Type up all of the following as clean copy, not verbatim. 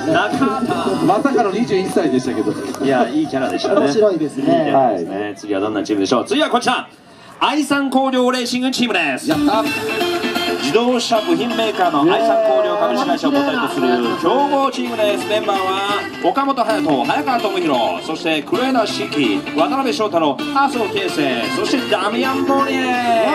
まさかの21歳でしたけど、 いや、いいキャラでしたね。 面白いですね。 はい。次はどんなチームでしょう。次はこちら、愛産工業レーシングチームです。 やった。 自動車部品メーカーの愛産工業株式会社を母体とする強豪チームです。メンバーは岡本隼人、早川智弘、そして黒柳四季、渡辺翔太郎、麻生啓生、そしてダミアン・モリエ。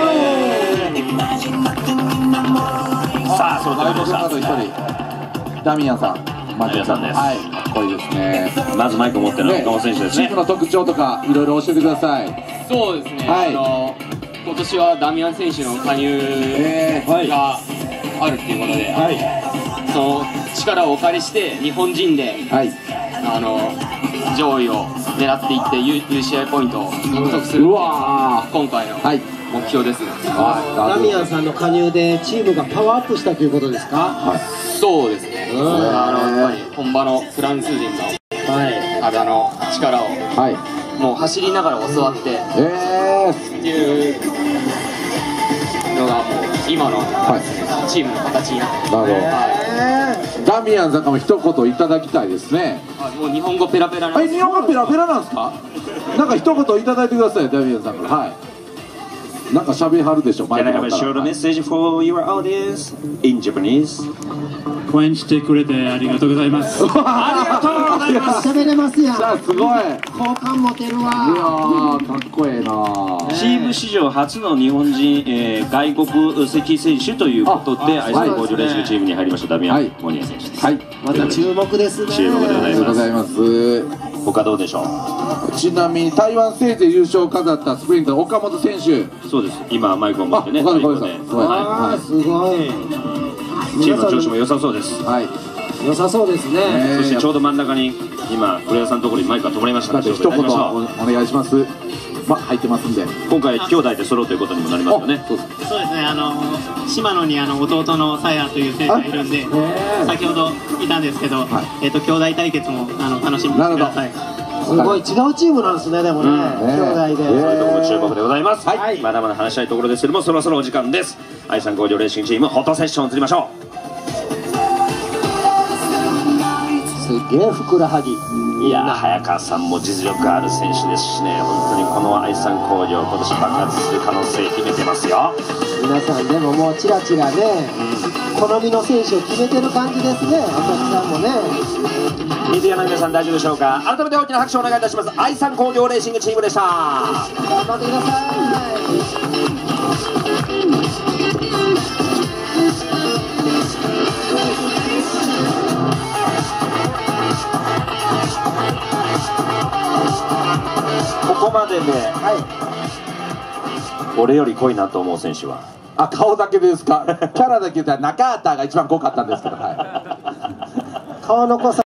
さあ、それではどうしたダミアンさん、 ダミアンさんです。 はい、かっこいいですね。 まずマイクを持ってる岡本選手ですね。 チームの特徴とかいろいろ教えてください。 そうですね、 はい、 今年はダミアン選手の加入があるっていうことで、その力をお借りして日本人で、上位を狙っていってUCI ポイントを獲得する今回の目標ですね。 ダミアンさんの加入でチームがパワーアップしたということですか？ そうですね、やっぱり本場のフランス人の体の力をもう走りながら教わってっていうのがもう今のチームの形になってます。 ダミアンさんからも一言いただきたいですね。 もう日本語ペラペラなんです。 日本語ペラペラなんですか？なんか一言いただいてください、ダミアンさんから。はい。なんか喋りはるでしょ。 Can I have a short message for your audience in Japanese? 応援してくれてありがとうございます。 ありがとうございます。 喋れますやん。 すごい。 好感持てるわ。 いやー、かっこええな。 チーム史上初の日本人、外国籍選手ということで、愛産工業レーシングチームに入りましたダミアン・モニエ選手です。 はい。 また注目ですね。 注目でございます。他どうでしょう。ちなみに台湾ステージで優勝を飾ったスプリンター岡本選手。 そうです。今マイクを持ってね。 すごい。 すごい。 チームの調子も良さそうです。 良さそうですね。 そしてちょうど真ん中に今黒谷さんのところにマイクが止まりましたので、 一言お願いします。入ってますんで。 今回兄弟で揃うということにもなりますよね。 そうですね。島野に弟のサヤという選手がいるんで、先ほどいたんですけど、兄弟対決も楽しみにしてください。 すごい違うチームなんですね。でもね、兄弟で。 そういうところ注目でございます。まだまだ話したいところですけども、そろそろお時間です。愛産工業レーシングチームフォトセッションを移りましょう。 すげえふくらはぎ。 いや、早川さんも実力ある選手ですしね、本当にこの愛産工業今年爆発する可能性秘めてますよ。 皆さんでももうチラチラね、好みの選手を決めてる感じですね。お客さんもね。 メディアの皆さん大丈夫でしょうか。改めて大きな拍手をお願いいたします。愛産工業レーシングチームでした。 頑張ってください。 ここまでで、俺より濃いなと思う選手は、 顔だけですか？キャラだけ言ったら中畑が一番濃かったんですけど、顔の濃さ